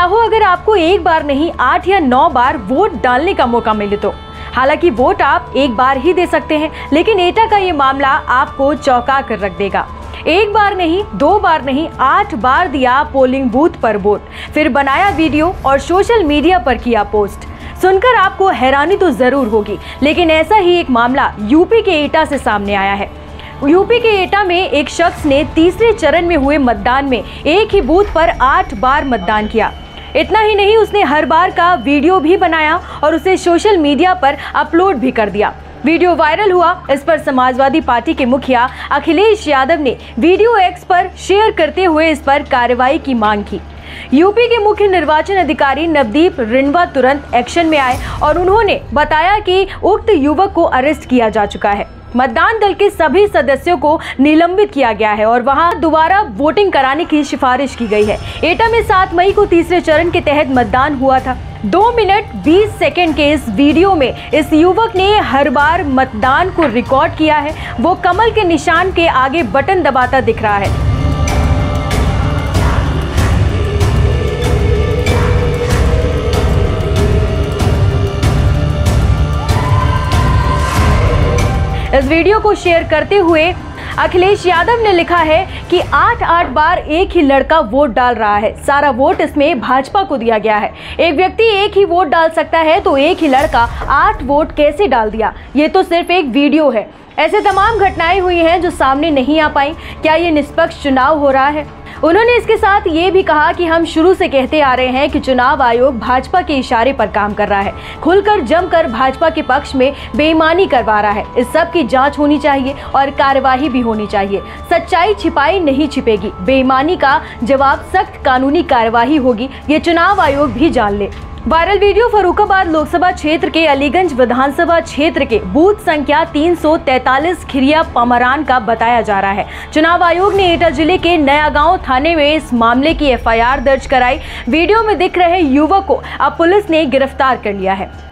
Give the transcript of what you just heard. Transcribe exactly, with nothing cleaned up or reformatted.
चाहो अगर आपको एक बार नहीं आठ या नौ बार वोट डालने का मौका मिले तो। हालांकि वोट आप एक बार ही दे सकते हैं, लेकिन एटा का ये मामला आपको चौंका कर रख देगा। एक बार नहीं, दो बार नहीं, आठ बार दिया पोलिंग बूथ पर वोट, फिर बनाया वीडियो और सोशल मीडिया पर किया पोस्ट। सुनकर आपको हैरानी तो जरूर होगी, लेकिन ऐसा ही एक मामला यूपी के एटा से सामने आया है। यूपी के एटा में एक शख्स ने तीसरे चरण में हुए मतदान में एक ही बूथ पर आठ बार मतदान किया। इतना ही नहीं, उसने हर बार का वीडियो भी बनाया और उसे सोशल मीडिया पर अपलोड भी कर दिया। वीडियो वायरल हुआ। इस पर समाजवादी पार्टी के मुखिया अखिलेश यादव ने वीडियो एक्स पर शेयर करते हुए इस पर कार्रवाई की मांग की। यूपी के मुख्य निर्वाचन अधिकारी नवदीप रिंडवा तुरंत एक्शन में आए और उन्होंने बताया कि उक्त युवक को अरेस्ट किया जा चुका है। मतदान दल के सभी सदस्यों को निलंबित किया गया है और वहां दोबारा वोटिंग कराने की सिफारिश की गई है। एटा में सात मई को तीसरे चरण के तहत मतदान हुआ था। दो मिनट बीस सेकंड के इस वीडियो में इस युवक ने हर बार मतदान को रिकॉर्ड किया है। वो कमल के निशान के आगे बटन दबाता दिख रहा है। इस वीडियो को शेयर करते हुए अखिलेश यादव ने लिखा है कि आठ आठ बार एक ही लड़का वोट डाल रहा है। सारा वोट इसमें भाजपा को दिया गया है। एक व्यक्ति एक ही वोट डाल सकता है तो एक ही लड़का आठ वोट कैसे डाल दिया? ये तो सिर्फ एक वीडियो है। ऐसे तमाम घटनाएं हुई हैं जो सामने नहीं आ पाई। क्या ये निष्पक्ष चुनाव हो रहा है? उन्होंने इसके साथ ये भी कहा कि हम शुरू से कहते आ रहे हैं कि चुनाव आयोग भाजपा के इशारे पर काम कर रहा है, खुलकर जमकर भाजपा के पक्ष में बेईमानी करवा रहा है। इस सब की जांच होनी चाहिए और कार्यवाही भी होनी चाहिए। सच्चाई छिपाई नहीं छिपेगी। बेईमानी का जवाब सख्त कानूनी कार्यवाही होगी, ये चुनाव आयोग भी जान ले। वायरल वीडियो फर्रुखाबाद लोकसभा क्षेत्र के अलीगंज विधानसभा क्षेत्र के बूथ संख्या तीन सौ तैंतालीस खिरिया पमरान का बताया जा रहा है। चुनाव आयोग ने एटा जिले के नया गांव थाने में इस मामले की एफ आई आर दर्ज कराई। वीडियो में दिख रहे युवक को अब पुलिस ने गिरफ्तार कर लिया है।